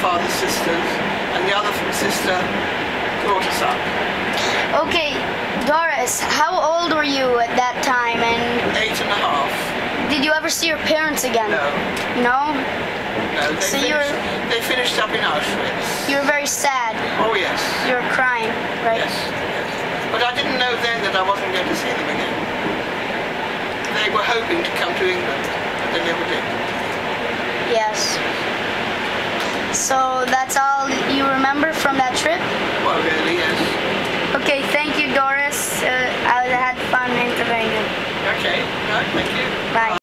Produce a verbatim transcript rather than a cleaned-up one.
father's sisters, and the other sister brought us up. Okay, Doris, how old were you at that time, and Eight and a half. did you ever see your parents again? No. No? No, they, So finished, you were, they finished up in Auschwitz. you were very sad. Oh yes. You were crying, right? Yes, yes. But I didn't know then that I wasn't going to see them again. They were hoping to come to England, but they never did. Yes. So that's all you remember from that trip? Well, really, yes. Okay, thank you, Doris. Uh, I had fun interviewing you. Okay, right, thank you. Bye.